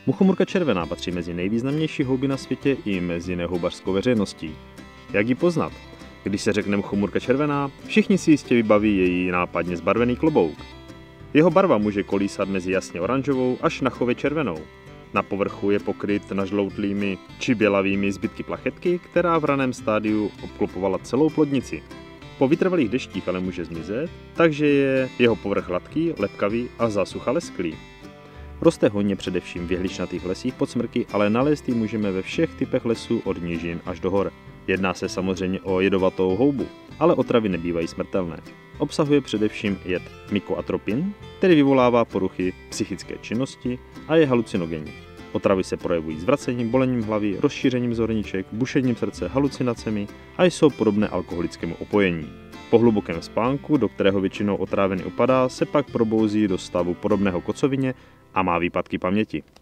Muchomurka červená patří mezi nejvýznamnější houby na světě i mezi nehoubařskou veřejností. Jak ji poznat? Když se řekne muchomurka červená, všichni si jistě vybaví její nápadně zbarvený klobouk. Jeho barva může kolísat mezi jasně oranžovou až nachově červenou. Na povrchu je pokryt nažloutlými či bělavými zbytky plachetky, která v raném stádiu obklopovala celou plodnici. Po vytrvalých deštích ale může zmizet, takže je jeho povrch hladký, lepkavý a za sucha lesklý. Roste hojně především v jehličnatých lesích pod smrky, ale nalézt ji můžeme ve všech typech lesů od nížin až do hor. Jedná se samozřejmě o jedovatou houbu, ale otravy nebývají smrtelné. Obsahuje především jed mykoatropin, který vyvolává poruchy psychické činnosti a je halucinogenní. Otravy se projevují zvracením, bolením hlavy, rozšířením zorniček, bušením srdce, halucinacemi a jsou podobné alkoholickému opojení. Po hlubokém spánku, do kterého většinou otrávený upadá, se pak probouzí do stavu podobného kocovině a má výpadky paměti.